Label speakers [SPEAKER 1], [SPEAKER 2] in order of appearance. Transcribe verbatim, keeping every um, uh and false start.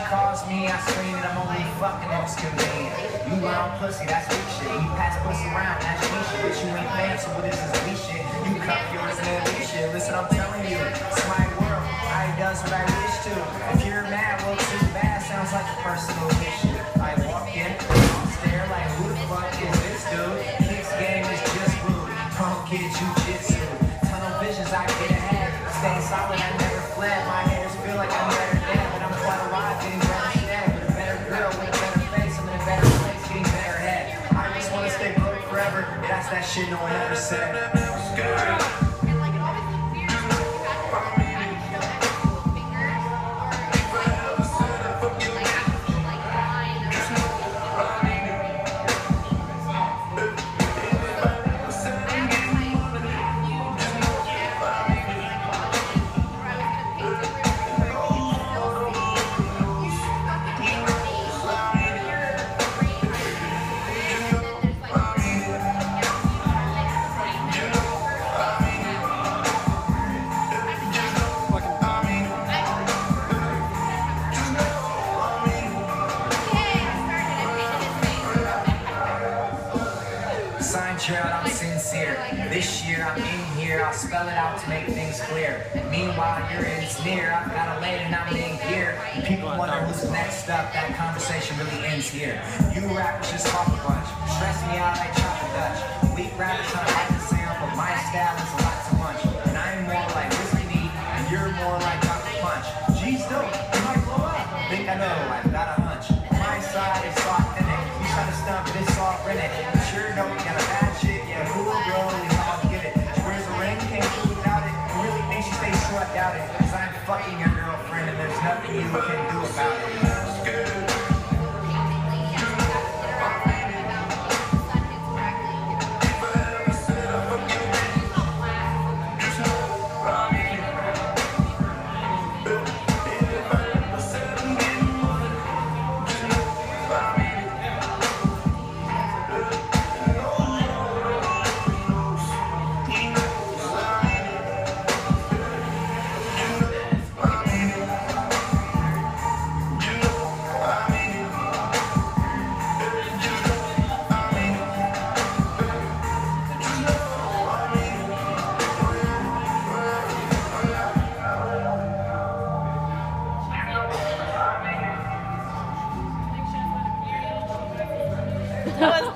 [SPEAKER 1] calls me, I scream that I'm only fucking most convenient. You round pussy, that's weak shit. You pass pussy around, that's me shit. But you ain't fancy, what is this we shit? You cuff yours and we shit. Listen, I'm telling you, it's my world. I does what I wish to. If you're mad, well, too bad. Sounds like a personal issue. I walk in, I'll stare like, who the fuck is this dude? This game is just rude. Punk kid, jujitsu. Tunnel visions, I get ahead. Stay solid, I never fled. My haters feel like I'm better dead, but I'm quite alive, getting better stead. With a better girl, with a better face, I'm in a better place, getting better head. I just wanna stay broke forever. That's that shit no one ever said. I'm sincere. This year I'm in here, I'll spell it out to make things clear. Meanwhile you're in near, I've got a late and I'm in gear. People wonder who's next up, that conversation really ends here. You rappers just talk a bunch, stress me out like chocolate Dutch. Weak rappers trying to like the sound, but my style is a lot too much. And I'm more like Whiskey D, and you're more like Doctor Punch. Geez, dope, you might blow up. Think I know, I've got a hunch. My side is authentic, you try to stump this off in it. Sure don't get a bad shit, yeah, cool bro, really hard to get it. She wears a ring, can't do without it. You really think she stays true, I doubt it. Cause I'm fucking your girlfriend and there's nothing you can do about it. That's good.
[SPEAKER 2] That was